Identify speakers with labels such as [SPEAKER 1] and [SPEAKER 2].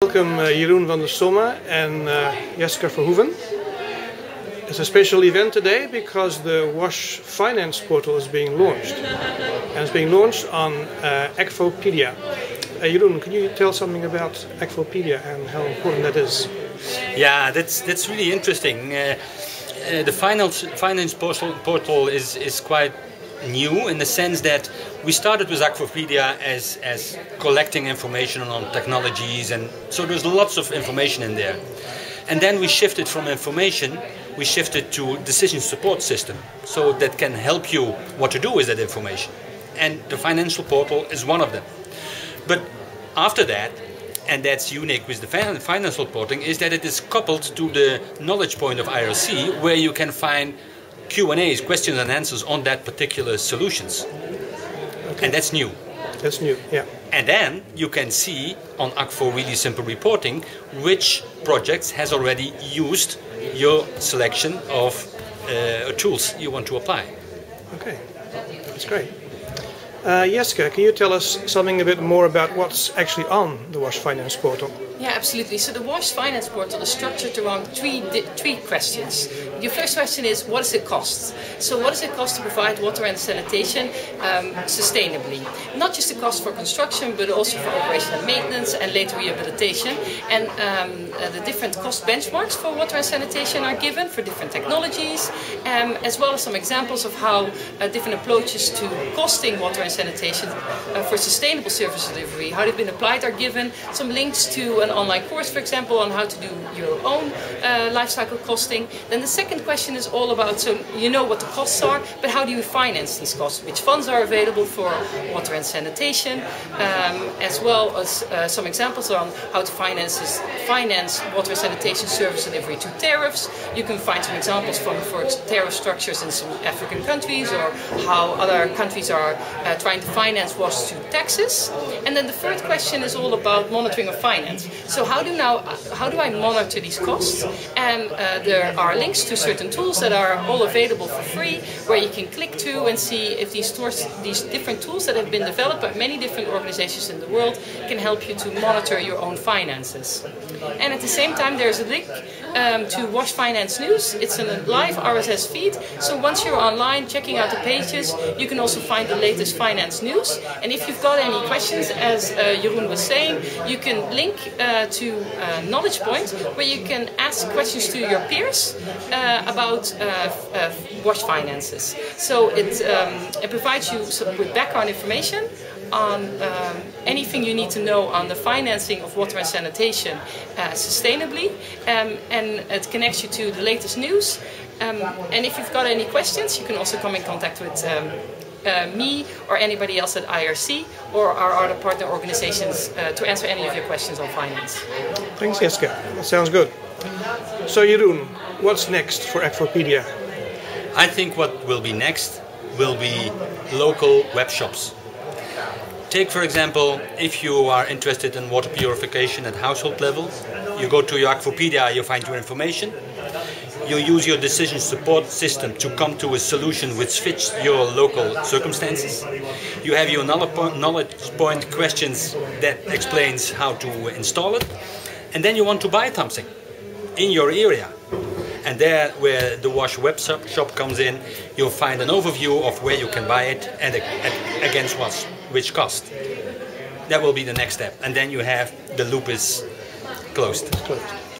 [SPEAKER 1] Welcome Jeroen van der Somme and Jeske Verhoeven. It's a special event today because the WASH Finance Portal is being launched. And it's being launched on Akvopedia. Jeroen, can you tell something about Akvopedia and how important that is?
[SPEAKER 2] Yeah, that's really interesting. The finance portal is quite new in the sense that we started with Akvopedia as collecting information on technologies, and so there's lots of information in there. And then we shifted from information, we shifted to decision support system, so that can help you what to do with that information. And the financial portal is one of them. But after that, and that's unique with the financial portal, is that it is coupled to the knowledge point of IRC, where you can find Q&As, questions and answers on that particular solutions. Okay. And that's new.
[SPEAKER 1] That's new, yeah.
[SPEAKER 2] And then you can see on Akvo Really Simple Reporting which projects has already used your selection of tools you want to apply.
[SPEAKER 1] Okay, that's great. Jeske, can you tell us something a bit more about what's actually on the WASH Finance Portal?
[SPEAKER 3] Yeah, absolutely. So the WASH Finance Portal is structured around three questions. Your first question is, what does it cost? So what does it cost to provide water and sanitation sustainably? Not just the cost for construction, but also for operation and maintenance and later rehabilitation. And the different cost benchmarks for water and sanitation are given for different technologies, as well as some examples of how different approaches to costing water and sanitation for sustainable service delivery, how they've been applied, are given. Some links to an online course, for example, on how to do your own life cycle costing. Then the second question is all about, so you know what the costs are, but how do you finance these costs? Which funds are available for water and sanitation, as well as some examples on how to finance water and sanitation service delivery to tariffs. You can find some examples for tariff structures in some African countries, or how other countries are trying to finance wash to taxes. And then the third question is all about monitoring of finance. So how do I monitor these costs? And there are links to certain tools that are all available for free, where you can click through and see if these different tools that have been developed by many different organizations in the world can help you to monitor your own finances. And at the same time, there's a link to WASH Finance News. It's a live RSS feed, so once you're online checking out the pages, you can also find the latest finance news. And if you've got any questions, as Jeroen was saying, you can link to Knowledge Point, where you can ask questions to your peers about WASH finances. So it provides you with background information on anything you need to know on the financing of water and sanitation sustainably, and it connects you to the latest news. And if you've got any questions, you can also come in contact with me or anybody else at IRC or our other partner organizations to answer any of your questions on finance.
[SPEAKER 1] Thanks, Jeske. That sounds good. So, Jeroen, what's next for Akvopedia?
[SPEAKER 2] I think what will be next will be local web shops. Take, for example, if you are interested in water purification at household level, you go to your Akvopedia, you find your information. You use your decision support system to come to a solution which fits your local circumstances. You have your knowledge point questions that explains how to install it. And then you want to buy something in your area. And there, where the WASH web shop comes in, you'll find an overview of where you can buy it and against which cost. That will be the next step. And then you have the loop is closed.